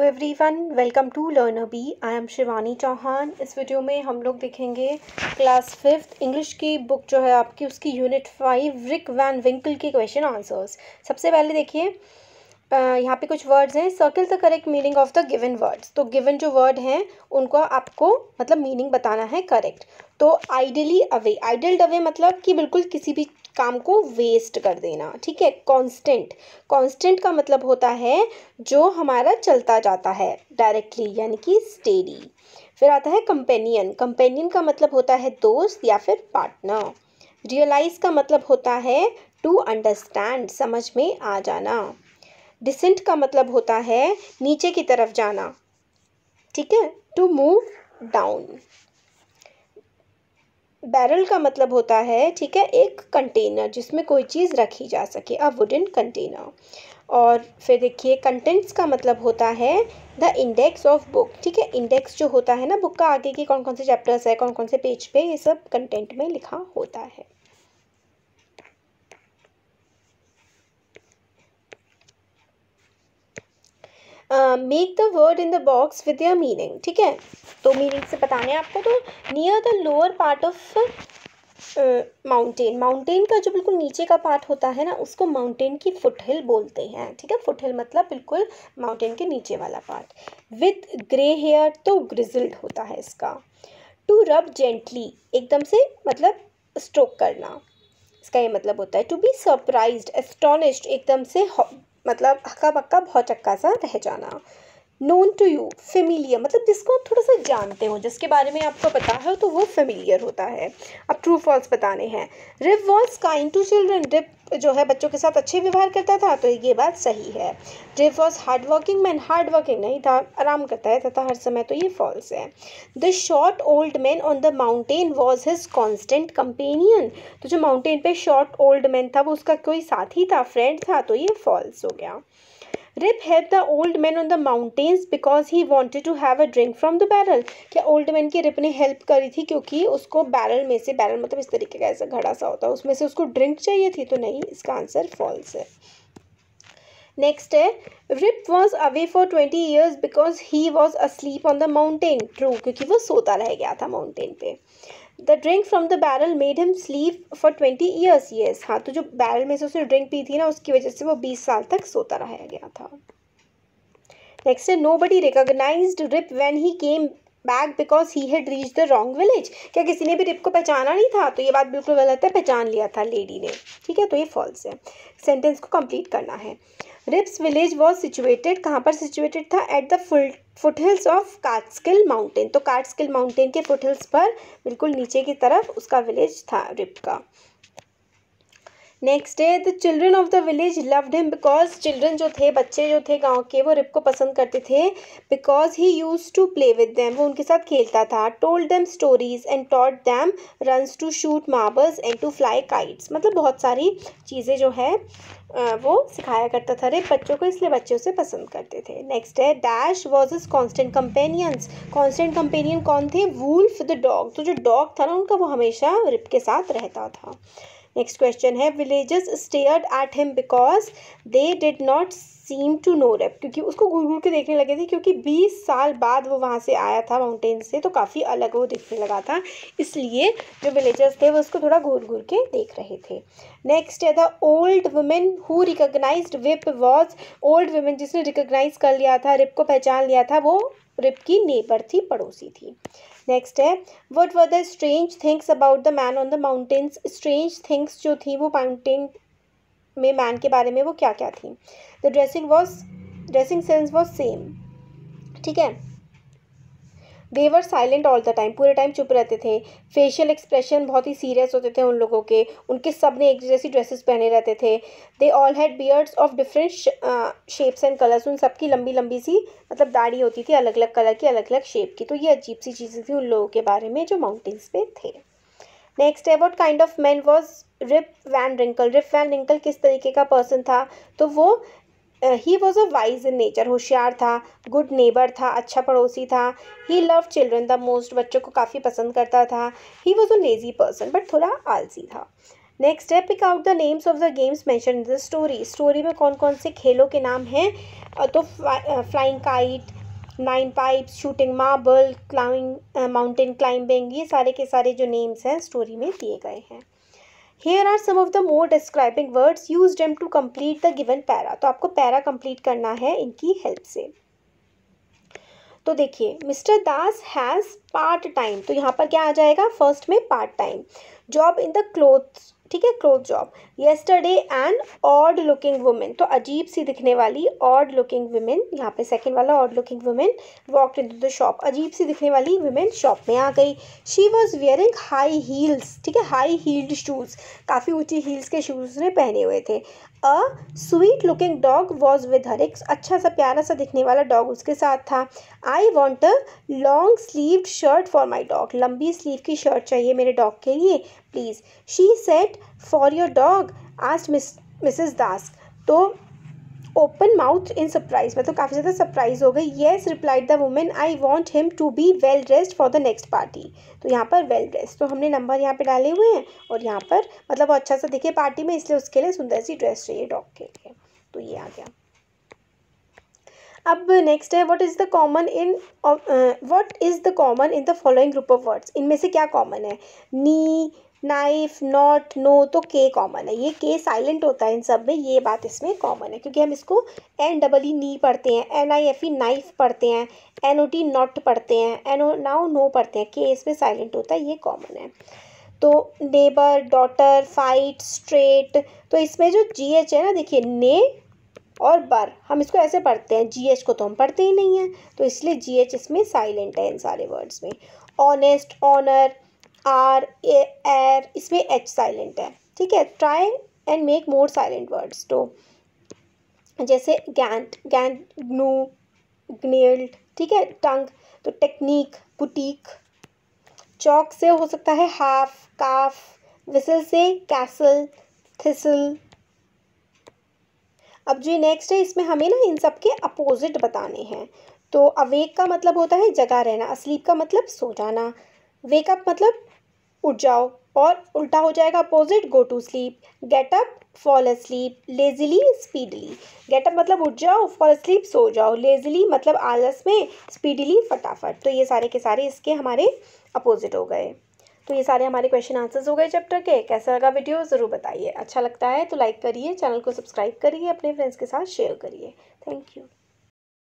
Everyone, welcome to learner bee. I am Shivani Chauhan. इस video में हम लोग देखेंगे क्लास 5th इंग्लिश की बुक जो है आपकी, उसकी यूनिट 5 रिक वैन विंकल के क्वेश्चन आंसर्स। सबसे पहले देखिए, यहाँ पे कुछ वर्ड्स हैं। Circle the correct meaning of the given words. तो गिवन जो वर्ड हैं उनको आपको मतलब मीनिंग बताना है करेक्ट। तो आइडली अवे, आइडल्ड अवे मतलब कि बिल्कुल किसी भी काम को वेस्ट कर देना, ठीक है। कांस्टेंट, कांस्टेंट का मतलब होता है जो हमारा चलता जाता है डायरेक्टली, यानी कि स्टेडी। फिर आता है कंपेनियन, कंपेनियन का मतलब होता है दोस्त या फिर पार्टनर। रियलाइज का मतलब होता है टू अंडरस्टैंड, समझ में आ जाना। डिसेंट का मतलब होता है नीचे की तरफ जाना, ठीक है, टू मूव डाउन। बैरल का मतलब होता है, ठीक है, एक कंटेनर जिसमें कोई चीज़ रखी जा सके, अ वुडन कंटेनर। और फिर देखिए कंटेंट्स का मतलब होता है द इंडेक्स ऑफ बुक, ठीक है। इंडेक्स जो होता है ना बुक का, आगे के कौन कौन से चैप्टर्स है, कौन कौन से पेज पे, ये सब कंटेंट में लिखा होता है। Make the word in the box with your meaning, ठीक है। तो मीनिंग से बताने आपको। तो near the lower part of mountain, mountain का जो बिल्कुल नीचे का पार्ट होता है ना, उसको माउंटेन की फुटहिल बोलते हैं, ठीक है। फुटहिल मतलब बिल्कुल माउंटेन के नीचे वाला पार्ट। विथ ग्रे हेयर, तो ग्रिजल्ड होता है इसका। टू रब जेंटली, एकदम से मतलब स्ट्रोक करना, इसका ये मतलब होता है। टू बी सरप्राइज्ड, एस्टोनिश्ड, एकदम से मतलब हक्का बक्का भौचक्का सा रह जाना। नोन टू यू, फेमिलियर मतलब जिसको आप थोड़ा सा जानते हो, जिसके बारे में आपको पता है तो वो फेमिलियर होता है। अब ट्रू फॉल्स बताने हैं। Rip was kind to children, Rip जो है बच्चों के साथ अच्छे व्यवहार करता था, तो ये बात सही है। Rip was hard working man, hard working नहीं था, आराम करता है तथा हर समय, तो ये फॉल्स है। The short old man on the mountain was his constant companion, तो जो माउंटेन पे शॉर्ट ओल्ड मैन था वो उसका कोई साथी था, फ्रेंड था, तो ये फॉल्स हो गया। Rip helped the old man on the mountains because he wanted to have a drink from the barrel, क्या ओल्ड मैन की रिप ने हेल्प करी थी क्योंकि उसको बैरल में से, बैरल मतलब इस तरीके का ऐसा घड़ा सा होता है, उसमें से उसको ड्रिंक चाहिए थी, तो नहीं, इसका आंसर फॉल्स है। नेक्स्ट है, Rip was away for 20 years because he was asleep on the mountain, true, क्योंकि वो सोता रह गया था माउंटेन पे। The drink from the barrel made him sleep for 20 years, yes, हाँ, तो जो बैरल में से उसने ड्रिंक पी थी ना, उसकी वजह से वो 20 साल तक सोता रह गया था। नेक्स्ट है, nobody recognised Rip when he came back because he had reach the wrong village, क्या किसी ने भी रिप को पहचाना नहीं था, तो ये बात बिल्कुल गलत है, पहचान लिया था लेडी ने, ठीक है, तो ये फॉल्स है। सेंटेंस को कंप्लीट करना है। रिप्स विलेज वॉज सिचुएटेड, कहाँ पर सिचुएटेड था, at the foothills of Catskill mountain, तो कार्टस्किल माउंटेन के फुटहिल्स पर बिल्कुल नीचे की तरफ उसका विलेज था रिप का। नेक्स्ट है, the children of the village loved him because, children जो थे, बच्चे जो थे गांव के, वो रिप को पसंद करते थे because he use to play with them, वो उनके साथ खेलता था। Told them stories and taught them runs to shoot marbles and to fly kites, मतलब बहुत सारी चीज़ें जो है वो सिखाया करता था रिप बच्चों को, इसलिए बच्चे उसे पसंद करते थे। नेक्स्ट है, dash was his constant companions, constant companion कौन थे, वुल्फ द डॉग, तो जो डॉग था ना उनका, वो हमेशा रिप के साथ रहता था। नेक्स्ट क्वेश्चन है, villagers stared at him because they did not seem to know Rip, क्योंकि उसको घूर घूर के देखने लगे थे, क्योंकि 20 साल बाद वो वहाँ से आया था माउंटेन से, तो काफ़ी अलग वो दिखने लगा था, इसलिए जो विलेजर्स थे वो उसको थोड़ा घूर घूर के देख रहे थे। नेक्स्ट है, the old women who recognised Rip was, old women जिसने रिकॉग्नाइज कर लिया था, रिप को पहचान लिया था, वो रिप की नेबर थी, पड़ोसी थी। नेक्स्ट है, what were the strange things about the man on the mountains, strange things जो थी वो माउंटेन में मैन के बारे में वो क्या क्या थी। The dressing sense was same, ठीक है। They were silent all the time, पूरे टाइम चुप रहते थे। फेशियल एक्सप्रेशन बहुत ही सीरियस होते थे उन लोगों के, उनके सब ने एक जैसी ड्रेसेस पहने रहते थे। They all had beards of different shapes and colours, उन सबकी लंबी लंबी सी मतलब दाढ़ी होती थी, अलग अलग कलर की, अलग अलग शेप की, तो ये अजीब सी चीज़ें थी उन लोगों के बारे में जो माउंटेन्स पे थे। नेक्स्ट है, what kind of man was Rip Van Winkle, Rip Van Winkle किस तरीके का पर्सन था, तो वो he was a wise in nature, होशियार था, गुड नेबर था, अच्छा पड़ोसी था। He love children the most, बच्चों को काफ़ी पसंद करता था। He was a lazy person, but थोड़ा आलसी था। नेक्स्ट है, pick out the names of the games mention in the story, story में कौन कौन से खेलों के नाम हैं, तो flying kite, 9 pipes, shooting marble, climbing, mountain climbing, ये सारे के सारे जो नेम्स हैं स्टोरी में दिए गए हैं. Here are some of the more describing words. Use them to complete the given para. तो आपको पैरा कंप्लीट करना है इनकी हेल्प से. तो देखिए, mister Das has part time, तो यहाँ पर क्या आ जाएगा, फर्स्ट में part time. Job in the clothes, ठीक है, cloth job. Yesterday and odd looking women, तो अजीब सी दिखने वाली ऑड लुकिंग वुमेन, यहाँ पे सेकंड वाला odd looking women walked into the shop, अजीब सी दिखने वाली वुमेन शॉप में आ गई. She was wearing high heels, ठीक है, हाई हील्ड शूज़, काफ़ी ऊंची हील्स के शूज़ उसने पहने हुए थे. A sweet looking dog was with her, एक अच्छा सा प्यारा सा दिखने वाला डॉग उसके साथ था. I want a long sleeved shirt for my dog, लंबी स्लीव की शर्ट चाहिए मेरे डॉग के लिए please. She said for your dog, asked Mrs Das, तो ओपन माउथ इन सरप्राइज, मतलब काफ़ी ज़्यादा सरप्राइज हो गई. Yes replied the women, I want him to be well dressed for the next party. तो यहाँ पर वेल ड्रेस्ड, तो हमने नंबर यहाँ पे डाले हुए हैं, और यहाँ पर मतलब वो अच्छा सा दिखे पार्टी में, इसलिए उसके लिए सुंदर सी ड्रेस चाहिए डॉग के लिए. तो ये आ गया. अब नेक्स्ट है, what is the common in the following group of words. इनमें से क्या कॉमन है. नी, नाइफ, नॉट, नो, तो के कॉमन है. ये के साइलेंट होता है इन सब में, ये बात इसमें कॉमन है, क्योंकि हम इसको NEE नी पढ़ते हैं, NIFE नाइफ पढ़ते हैं, NOT नॉट पढ़ते हैं, नाउ नो पढ़ते हैं. के इसमें साइलेंट होता है, ये कॉमन है. तो नेबर, डॉटर, फाइट, स्ट्रेट, तो इसमें जो GH है ना, देखिए ने और बर, हम इसको ऐसे पढ़ते हैं, GH को तो हम पढ़ते ही नहीं हैं, तो इसलिए GH इसमें साइलेंट है इन सारे वर्ड्स में. ऑनेस्ट, ऑनर, आर, एर, इसमें H साइलेंट है. ठीक है, try and make more silent words. तो जैसे गैंट, ग्नू, ग्नेल्ड, ठीक है, टंग, तो टेक्निक, बुटीक. चौक से हो सकता है हाफ, काफ. विसल से कैसल, थिसल. अब जो नेक्स्ट है, इसमें हमें ना इन सब के अपोजिट बताने हैं. तो अवेक का मतलब होता है जगा रहना, अस्लीप का मतलब सो जाना, वेकअप मतलब उठ जाओ, और उल्टा हो जाएगा opposite, go to sleep. Get up, fall asleep, lazily, speedily. Get up मतलब उठ जाओ, फॉल अस्लीप सो जाओ, लेजिली मतलब आलस में, स्पीडली फटाफट. तो ये सारे के सारे इसके हमारे अपोजिट हो गए. तो ये सारे हमारे क्वेश्चन आंसर्स हो गए चैप्टर के. कैसा लगा वीडियो ज़रूर बताइए. अच्छा लगता है तो लाइक करिए, चैनल को सब्सक्राइब करिए, अपने फ्रेंड्स के साथ शेयर करिए. Thank you.